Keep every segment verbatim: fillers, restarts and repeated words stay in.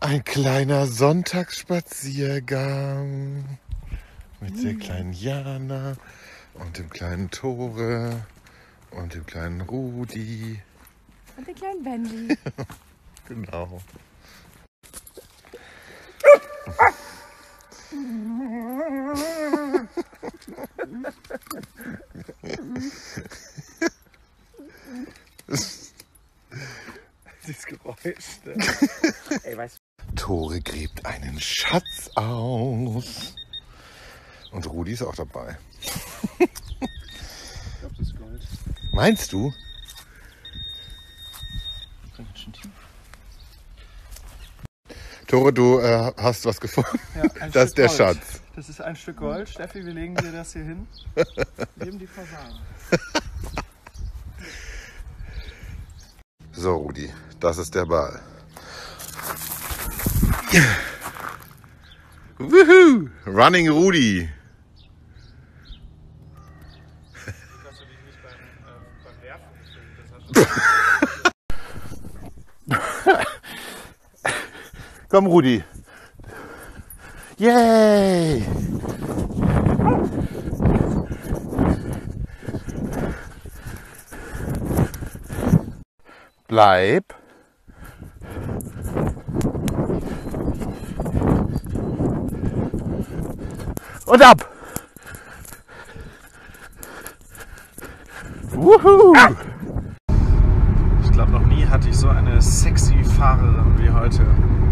Ein kleiner Sonntagsspaziergang mit der kleinen Jana und dem kleinen Thore und dem kleinen Rudi. Und dem kleinen Benji. Genau. Dieses Geräusch. Ne? Ey, weißt du? Thore gräbt einen Schatz aus. Und Rudi ist auch dabei. Ich glaube, das ist Gold. Meinst du? Thore, du äh, hast was gefunden. Ja, ein das ist Stück der Gold. Schatz. Das ist ein Stück Gold. Steffi, wir legen dir das hier hin. Neben die Fasanen. So, Rudi, das ist der Ball. Woohoo! Running Rudi. Dass du dich nicht beim, äh, beim Werfen gefilmt hast. Komm, Rudi. Yay! Bleib. Und ab. Wuhu! Ich glaube, noch nie hatte ich so eine sexy Fahrerin wie heute.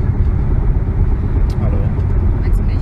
Hallo. Meinst du nicht?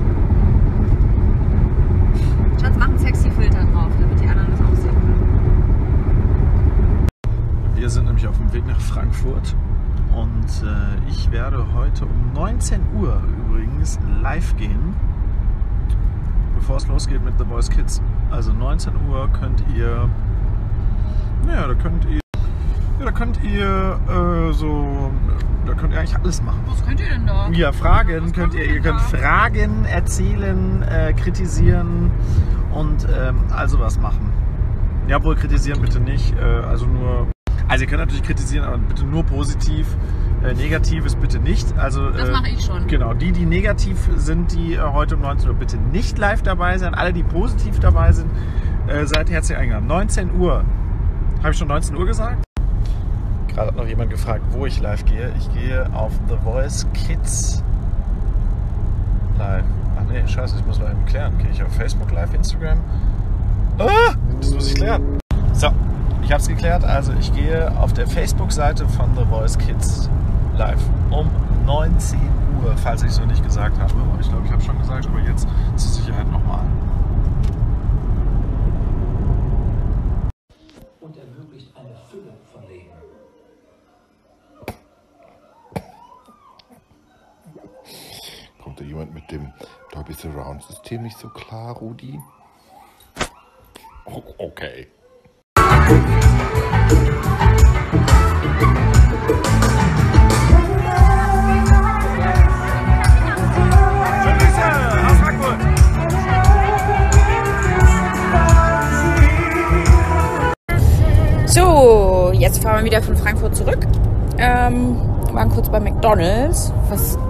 Ja. Schatz, mach einen sexy Filter drauf, damit die anderen das auch sehen können. Wir sind nämlich auf dem Weg nach Frankfurt und äh, ich werde heute um neunzehn Uhr übrigens live gehen, bevor es losgeht mit The Voice Kids. Also neunzehn Uhr könnt ihr, naja, da könnt ihr, ja, da könnt ihr äh, so, da könnt ihr eigentlich alles machen. Was könnt ihr denn da? Ja, Fragen Was könnt ihr, ihr da? könnt Fragen, erzählen, äh, kritisieren und ähm, also was machen. Ja, wohl kritisieren bitte nicht, äh, also nur, also ihr könnt natürlich kritisieren, aber bitte nur positiv. Äh, Negatives bitte nicht. Also, Das äh, mache ich schon. Genau, die, die negativ sind, die äh, heute um neunzehn Uhr bitte nicht live dabei sein. Alle, die positiv dabei sind, äh, seid herzlich eingeladen. neunzehn Uhr. Habe ich schon neunzehn Uhr gesagt? Gerade hat noch jemand gefragt, wo ich live gehe. Ich gehe auf The Voice Kids live. Ach nee, scheiße, ich muss mal eben klären. Gehe ich auf Facebook live, Instagram? Ah, das muss ich klären. So. Ich habe es geklärt, also ich gehe auf der Facebook-Seite von The Voice Kids live um neunzehn Uhr, falls ich es noch nicht gesagt habe. Ich glaube, ich habe schon gesagt, aber jetzt zur Sicherheit nochmal. Und ermöglicht eine Fülle von Leben. Kommt da jemand mit dem Dolby Surround System nicht so klar, Rudi? Oh, okay. So, jetzt fahren wir wieder von Frankfurt zurück. Ähm, waren kurz bei McDonald's, was